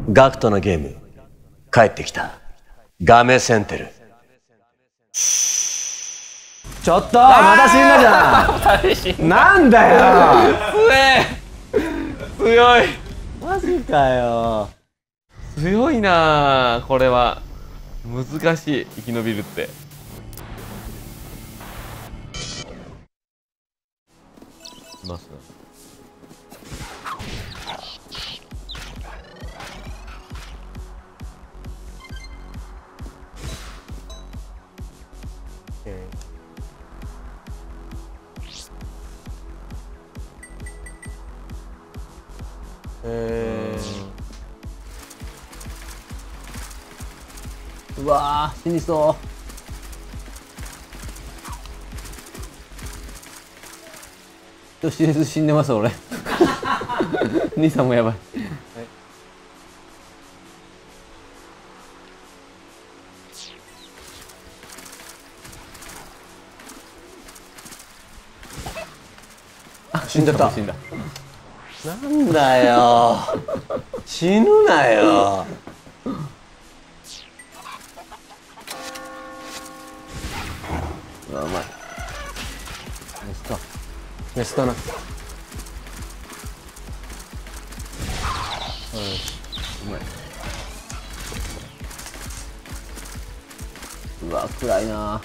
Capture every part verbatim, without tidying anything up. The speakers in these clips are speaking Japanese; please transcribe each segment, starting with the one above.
ガクトのゲーム帰ってきた。ガメセンテル。ちょっとまた死んだじゃん。なんだよ。 強え強い。 マジかよ。 強いなあ、これは難しい。生き延びるっていますね。 えー、うわー死にそう。人知れず死んでます俺。兄さんもやばい。 ー、死んじゃった。 死んだ。 なんだよ。死ぬなよ。 うわうまい。メスか。 メスだな。うん、 うまい。うわ暗いな。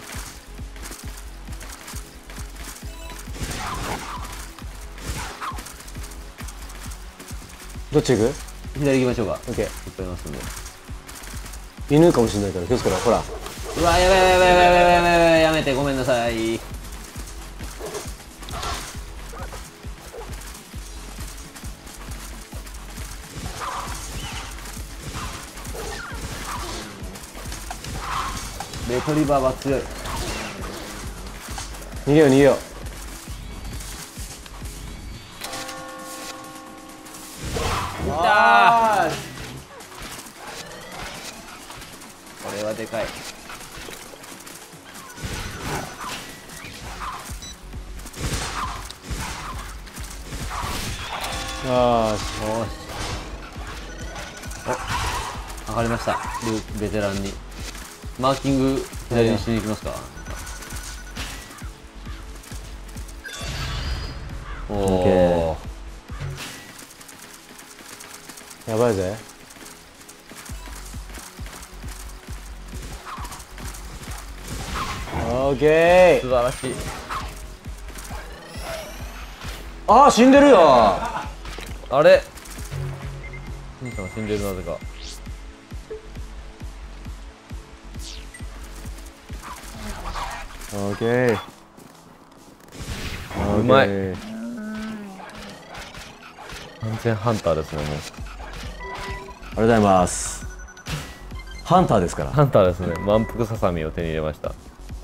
どっち行く？ 左行きましょうか。 オッケー。 いっぱいいますんで。 犬かもしれないから気をつけろ。ほら。 うわやばいやばいやばいやばいやばいやばい、やめてごめんなさい。レトリバーは強い。 逃げよう逃げよう。 いったー。これはでかい。 あよし。お、上がりました。ルベテランに。マーキング左にしに行きますか。おお。 やばいぜ。オッケー。 素晴らしい。 ああ死んでるよ。 あれ。兄さんが死んでるなぜか。 オッケー。 うまい。完全ハンターですね。もうありがとうございます。ハンターですから。 ハンターですね。満腹ささみを手に入れました。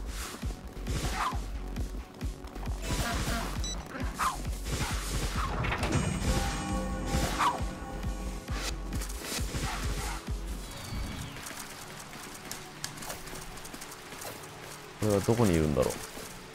これはどこにいるんだろう。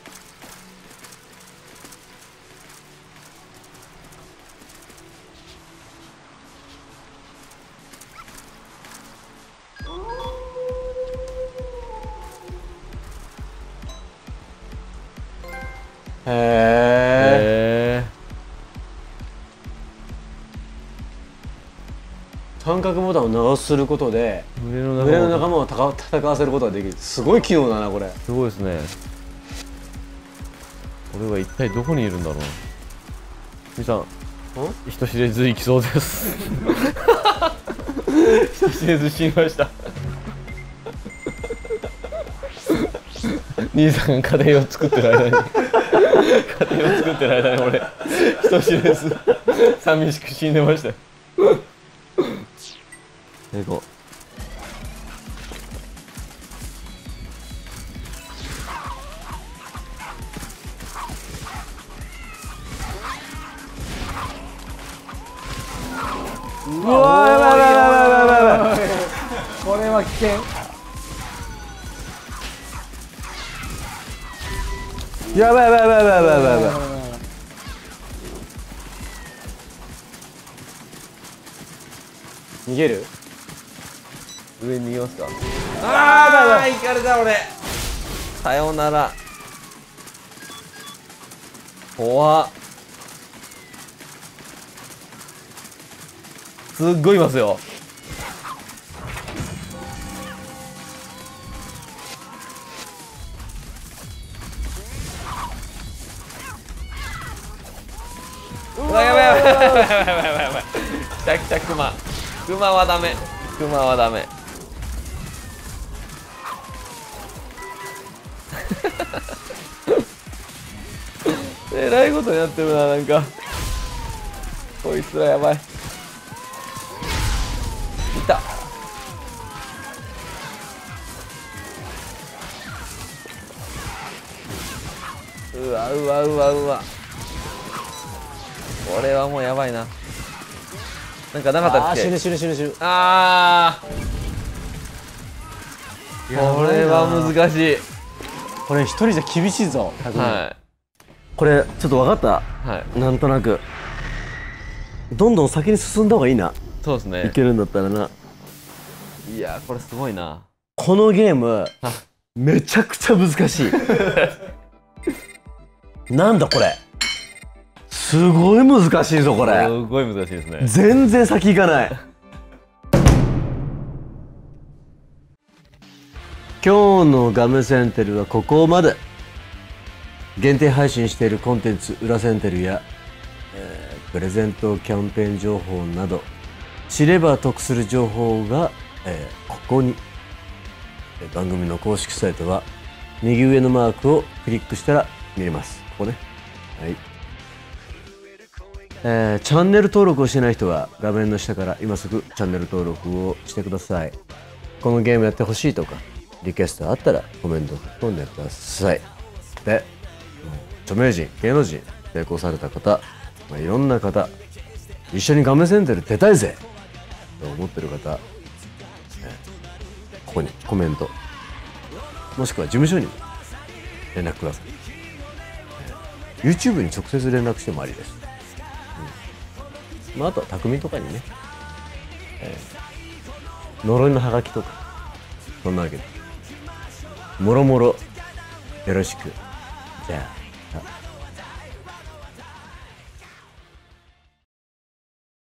へえ。三角ボタンを長押しすることで群れ群れの仲間を戦わせることができる。すごい機能だなこれ。 すごいですね。俺は一体どこにいるんだろうな。みさん、人知れず行きそうです。人知れず死にました。兄さんが家庭を作ってる間に家庭を作ってる間に俺人知れず寂しく死んでましたよ。 成功。 うわーやばいやばいやばいやばいやばい。これは危険。やばいやばいやばいやばいやばいやばい。 逃げる。 上に逃げますか。ああ行かれた俺。さようなら。怖っ。すっごいいますよ。うわやばいやばいやばいやばいやばいやばい。来た来たクマ。クマはダメ。クマはダメ。えらいことになってるな、なんかこいつらやばい。いた。うわうわうわうわ、これはもうやばいな。なんかなかったっけ。 あー死ぬ死ぬ死ぬ死ぬ。 あーこれは難しい。 これ一人じゃ厳しいぞ。 はこれちょっと分かった。 いはいなんとなくどんどん先に進んだ方がいいな。 そうですね。 いけるんだったらな。 いやこれすごいな。 このゲームめちゃくちゃ難しい。なんだこれ、すごい難しいぞこれ。 すごい難しいですね。 全然先行かない。今日のガムセンテルはここまで。限定配信しているコンテンツ裏センテルや、えー、プレゼントキャンペーン情報など知れば得する情報が、えー、ここに。番組の公式サイトは右上のマークをクリックしたら見れます。ここね。はい。えー、チャンネル登録をしてない人は画面の下から今すぐチャンネル登録をしてください。このゲームやってほしいとかリクエストあったらコメント飛んでください。で、著名人、芸能人、成功された方、まあ、いろんな方、一緒にガムセンテル出たいぜと思ってる方、ここにコメント、もしくは事務所に連絡ください。YouTube に直接連絡してもありです。うんまあ、あとは匠とかにね、えー、呪いのハガキとかそんなわけでもろもろよろしく。じゃあ。